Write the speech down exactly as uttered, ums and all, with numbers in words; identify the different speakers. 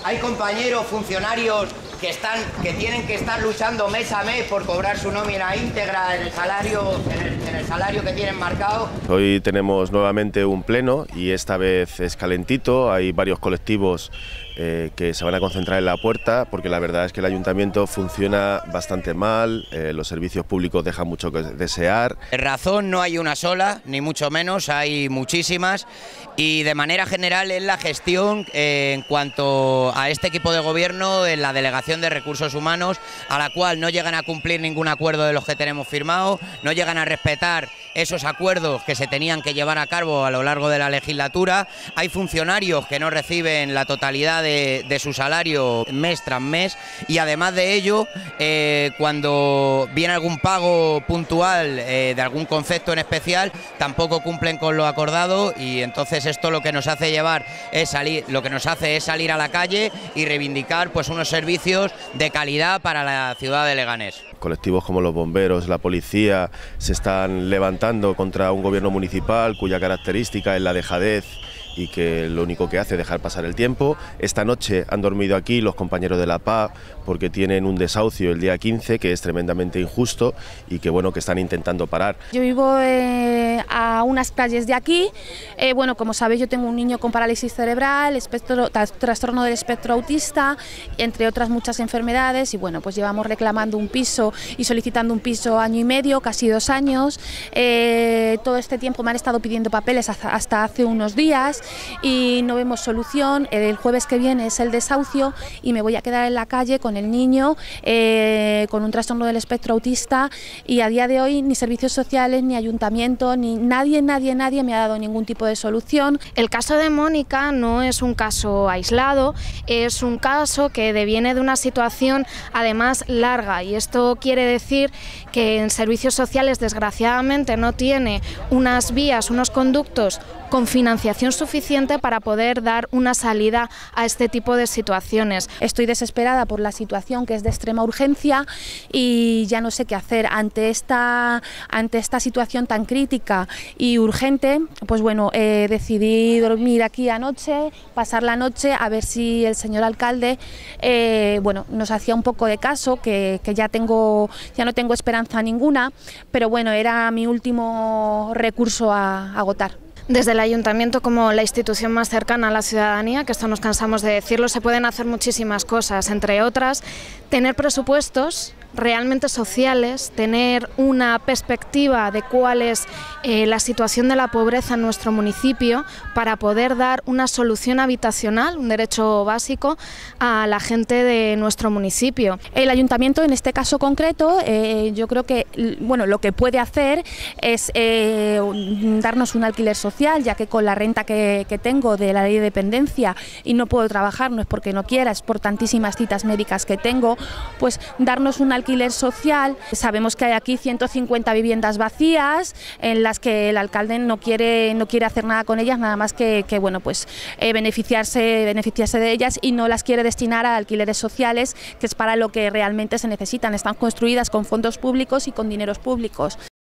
Speaker 1: Hay compañeros, funcionarios que están, que tienen que estar luchando mes a mes por cobrar su nómina íntegra en el salario, en el, en el salario que tienen marcado.
Speaker 2: Hoy tenemos nuevamente un pleno y esta vez es calentito. Hay varios colectivos eh, que se van a concentrar en la puerta porque la verdad es que el ayuntamiento funciona bastante mal, eh, los servicios públicos dejan mucho que desear.
Speaker 1: Razón no hay una sola, ni mucho menos, hay muchísimas, y de manera general es la gestión eh, en cuanto a este equipo de gobierno en la delegación de recursos humanos, a la cual no llegan a cumplir ningún acuerdo de los que tenemos firmados, no llegan a respetar esos acuerdos que se tenían que llevar a cabo a lo largo de la legislatura. Hay funcionarios que no reciben la totalidad de, de su salario mes tras mes, y además de ello, eh, cuando viene algún pago puntual eh, de algún concepto en especial, tampoco cumplen con lo acordado, y entonces esto lo que nos hace llevar es salir, lo que nos hace es salir a la calle y reivindicar pues unos servicios de calidad para la ciudad de Leganés.
Speaker 2: Colectivos como los bomberos, la policía, se están levantando contra un gobierno municipal cuya característica es la dejadez y que lo único que hace es dejar pasar el tiempo. Esta noche han dormido aquí los compañeros de la P A porque tienen un desahucio el día quince que es tremendamente injusto y que bueno que están intentando parar.
Speaker 3: Yo vivo eh, a unas calles de aquí, eh, bueno, como sabéis yo tengo un niño con parálisis cerebral, espectro, trastorno del espectro autista, entre otras muchas enfermedades, y bueno, pues llevamos reclamando un piso y solicitando un piso año y medio, casi dos años. Eh, todo este tiempo me han estado pidiendo papeles hasta, hasta hace unos días y no vemos solución. El jueves que viene es el desahucio y me voy a quedar en la calle con el niño eh, con un trastorno del espectro autista, y a día de hoy ni servicios sociales, ni ayuntamiento, ni nadie, nadie, nadie me ha dado ningún tipo de solución.
Speaker 4: El caso de Mónica no es un caso aislado, es un caso que deviene de una situación además larga, y esto quiere decir que en servicios sociales desgraciadamente no tiene unas vías, unos conductos con financiación suficiente para poder dar una salida a este tipo de situaciones.
Speaker 3: Estoy desesperada por la situación, que es de extrema urgencia, y ya no sé qué hacer ante esta, ante esta situación tan crítica y urgente. Pues bueno, eh, decidí dormir aquí anoche, pasar la noche, a ver si el señor alcalde eh, bueno, nos hacía un poco de caso, que, que ya, tengo, ya no tengo esperanza ninguna, pero bueno, era mi último recurso a, a agotar.
Speaker 4: Desde el ayuntamiento, como la institución más cercana a la ciudadanía, que esto nos cansamos de decirlo, se pueden hacer muchísimas cosas, entre otras, tener presupuestos realmente sociales, tener una perspectiva de cuál es eh, la situación de la pobreza en nuestro municipio para poder dar una solución habitacional, un derecho básico a la gente de nuestro municipio.
Speaker 3: El ayuntamiento, en este caso concreto, eh, yo creo que bueno, lo que puede hacer es eh, darnos un alquiler social, ya que con la renta que, que tengo de la ley de dependencia y no puedo trabajar, no es porque no quiera, es por tantísimas citas médicas que tengo, pues darnos un alquiler social. Sabemos que hay aquí ciento cincuenta viviendas vacías en las que el alcalde no quiere, no quiere hacer nada con ellas, nada más que, que bueno, pues eh, beneficiarse, beneficiarse de ellas, y no las quiere destinar a alquileres sociales, que es para lo que realmente se necesitan. Están construidas con fondos públicos y con dineros públicos.